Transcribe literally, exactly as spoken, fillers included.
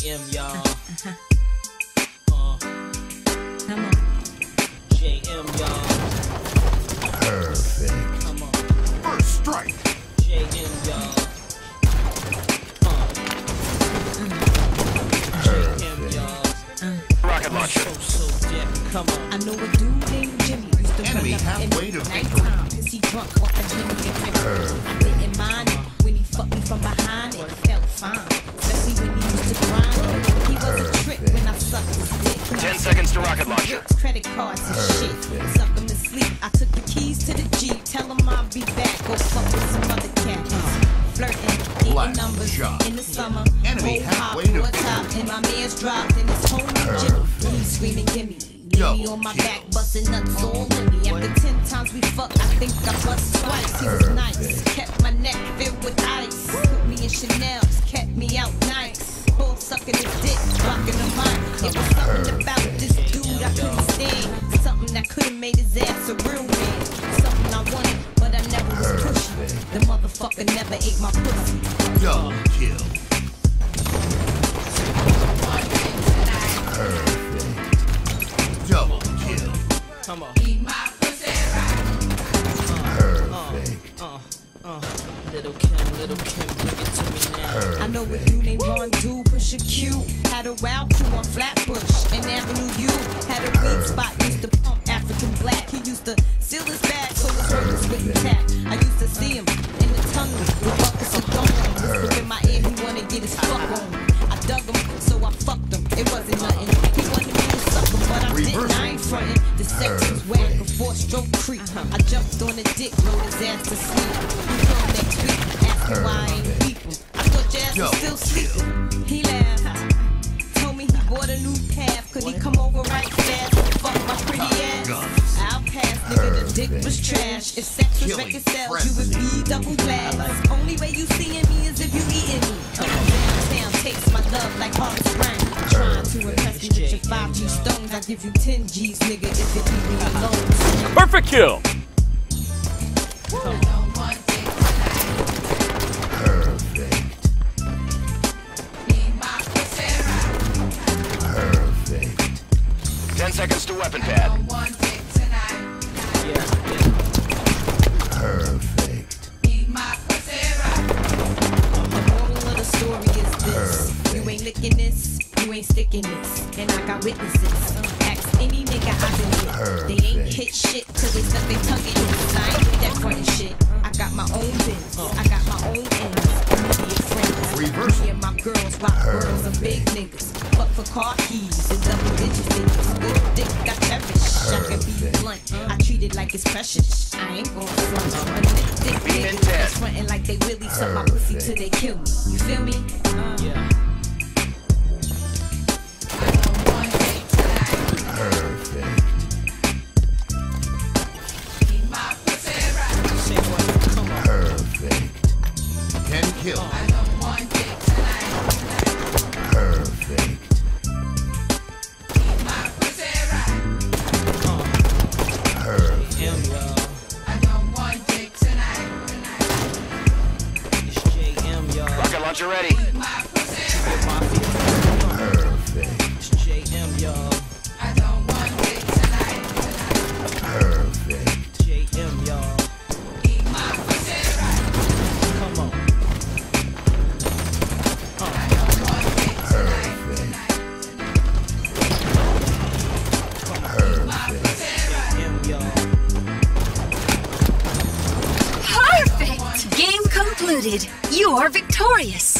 M, y'all. Uh, Come on. J M, y'all. Perfect. Come on. First strike. J M, y'all. Uh, J M, y'all. Rocket launcher. So, so dead. Come on. I know a dude named Jimmy used to Enemy run up halfway in to the victory. nighttime, cause he drunk off a Jimmy and Jimmy. I didn't mind it when he fucked me from behind. It felt fine, especially when he used to grind. He was a trick when I sucked his dick. Ten seconds to rocket launcher. Bricks, credit cards and shit. Suck him to sleep. I took the keys to the Jeep. Tell him I'll be back. Go fuck with some other cats. Flirting, getting Black numbers shot. in the summer. Enemy Old hop, halfway to four top, and my man's dropped in his homie Jimmy. He's screaming, gimme. Leave me on my back, busting nuts all in me. After ten times we fucked, I think I bust twice. He was nice, kept my neck filled with ice. Put me in Chanel's, kept me out nice. Bull sucking his dick, rocking the mic. It was something about this dude I couldn't stand. Something that could've made his ass a real man. Something I wanted, but I never was pushy. The motherfucker never ate my pussy. Double kill. Double kill. Come on. Perfect. Uh, uh, Little Kim, Little Kim, bring it to me now. I know a dude named Ron Dude, Pusha Q. Had a wild crew on Flatbush and Avenue U. Had a weak spot, used to pump African black. He used to seal his bag so his workers wouldn't tap. I used to see him in the tunnel with buckets of gum. Whisper in my ear, he wanna get his fuck on. I dug him, so I fucked him. It wasn't nothing. He wanted me to suck him, but I didn't. I ain't frontin'. The sex was whack before stroke creep. I jumped on the dick, rolled his ass to sleep. He come next week, asked me why I ain't beep him. I thought Jazz was still sleeping. He laughed, told me he bought a new calf. Could he come over right fast and fuck my pretty ass? I'll pass, nigga, the dick was trash. If sex was reconciled, you would be double glass. Only way you seeing me is if you eating me. Downtown takes my love like hard spring. Trying to impress me with your five G stones. I give you ten G's, nigga, if it leave me alone. Perfect kill. Perfect. Perfect. Ten seconds to weapon pad. Yeah, yeah. Perfect. The moral of the story is this. You ain't licking this, you ain't sticking this. And I got witnesses. Ask any nigga I've been with. They ain't hit shit till they stuck their tongue in it. I ain't with that frontin' shit. I got my own biz. I got my own ends. Immediate friends. Reverse. Me and my girls rock girls and big niggas. Fuck for car keys and double digits niggas. Good dick I cherish. I can be blunt. I treat it like it's precious. I ain't gon' front. A dick niggas that's frontin' like they really suck my pussy till they kill me. You feel me? Uh. Yeah. Perfect. Say what? Come on. Perfect. Ten kill. Perfect. Perfect. M, y'all. It's J M, y'all. Rocket launcher ready. Get mafia. Perfect. It's J M, y'all. Perfect. J M, y'all. Come on. Perfect! Game concluded. You are victorious.